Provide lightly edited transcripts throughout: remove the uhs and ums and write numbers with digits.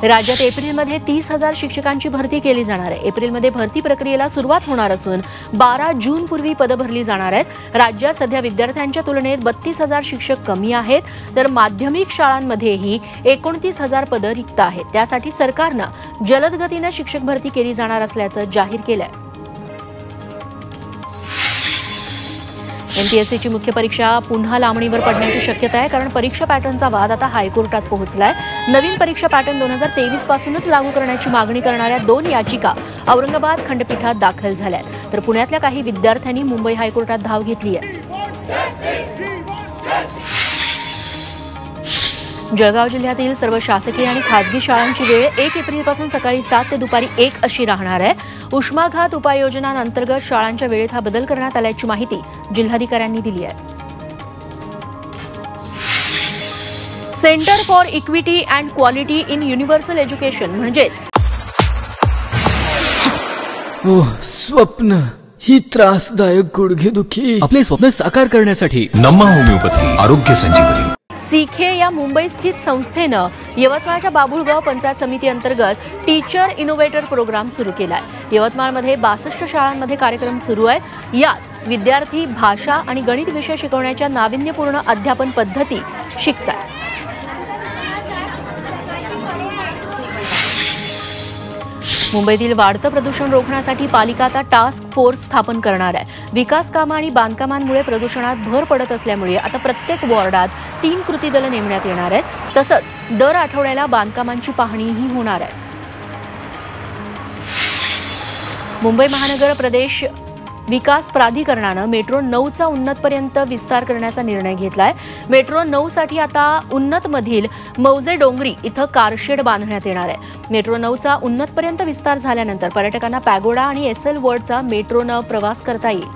राज्यात एप्रिलमध्ये 30,000 शिक्षकांची भरती केली जाणार आहे। एप्रिलमध्ये भरती प्रक्रियेला सुरुवात होणार असून 12 जूनपूर्वी पदं भरली जाणार आहेत। राज्यात सध्या विद्यार्थ्यांच्या तुलनेत 32,000 शिक्षक कमी आहेत, तर माध्यमिक शाळांमध्येही 29,000 पदं रिक्त आहेत। त्यासाठी सरकारनं जलद गतीनं शिक्षक भरती केली जाणार असल्याचं जाहीर केलंय। एमपीएससीची मुख्य परीक्षा पुन्हा लांबणीवर पडण्याची शक्यता आहे, कारण परीक्षा पॅटर्नचा वाद आता हायकोर्टात पोहोचलाय। नवीन परीक्षा पॅटर्न 2023 पासूनच लागू करण्याची मागणी करणाऱ्या 2 याचिका औरंगाबाद खंडपीठात दाखल झाल्यात, तर पुण्यातल्या काही विद्यार्थ्यांनी मुंबई हायकोर्टात धाव घेतली आहे। जळगाव जिल्ह्यातील सर्व शासकीय आणि खासगी शाळांची वेळ 1 एप्रिलपासून सकाळी 7 ते दुपारी 1 अशी राहणार आहे। उष्माघात उपाययोजनांतर्गत शाळांच्या वेळेत हा बदल करण्यात आल्याची माहिती जिल्हाधिकाऱ्यांनी दिली आहे। Centre for equity and quality in universal education म्हणजेच स्वप्न ही त्रासदायक गुडघेदुखी आपले स्वप्न साकार करण्यासाठी नम्मा होमिओपॅथी आरोग्य संजीवनी सीखे या मुंबई स्थित संस्थेनं यवतमाळच्या बाभुळगाव पंचायत समिती अंतर्गत टीचर इनोव्हेटर प्रोग्राम सुरू केलाय। यवतमाळमध्ये 62 शाळांमध्ये कार्यक्रम सुरू आहेत। यात विद्यार्थी भाषा आणि गणित विषय शिकवण्याच्या नाविन्यपूर्ण अध्यापन पद्धती शिकतात। मुंबईतील वाढतं प्रदूषण रोखण्यासाठी पालिका आता टास्क फोर्स स्थापन करणार आहे। विकास कामं आणि बांधकामांमुळे प्रदूषणात भर पडत असल्यामुळे आता प्रत्येक वॉर्डात 3 कृती दल नेमण्यात येणार आहेत। तसंच दर आठवड्याला बांधकामांची पाहणीही होणार आहे। मुंबई महानगर प्रदेश विकास प्राधिकरणानं मेट्रो 9चा उन्नतपर्यंत विस्तार करण्याचा निर्णय घेतलाय। मेट्रो 9 साठी आता उन्नतमधील मौजे डोंगरी इथं कारशेड बांधण्यात येणार आहे। मेट्रो 9चा उन्नतपर्यंत विस्तार झाल्यानंतर पर्यटकांना पॅगोडा आणि एसएल वर्ल्डचा मेट्रोनं प्रवास करता येईल।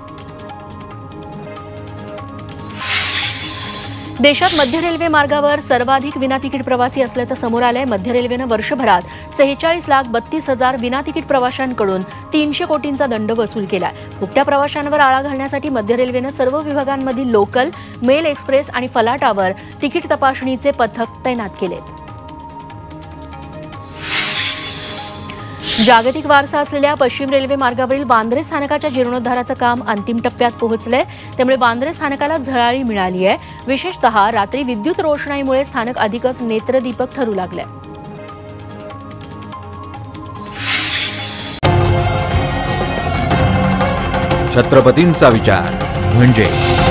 देशात मध्य रेल्वे मार्गावर सर्वाधिक विनातिकीट प्रवासी असल्याचं समोर आलंय। मध्य रेल्वेनं वर्षभरात 46,32,000 विनातिकीट प्रवाशांकडून 300 कोटींचा दंड वसूल केलाय। फुकट्या प्रवाशांवर आळा घालण्यासाठी मध्य रेल्वेनं सर्व विभागांमधील लोकल, मेल एक्सप्रेस आणि फलाटावर तिकीट तपासणीचे पथक तैनात केलेत। जागतिक वारसा असलेल्या पश्चिम रेल्वे मार्गावरील बांद्रे स्थानकाच्या जीर्णोद्धाराचं काम अंतिम टप्प्यात पोहोचलंय, त्यामुळे बांद्रे स्थानकाला झळाळी मिळाली आहे। विशेषतः रात्री विद्युत रोषणाईमुळे स्थानक अधिकच नेत्रदीपक ठरू लागलंय। छत्रपतींचा विचार म्हणजे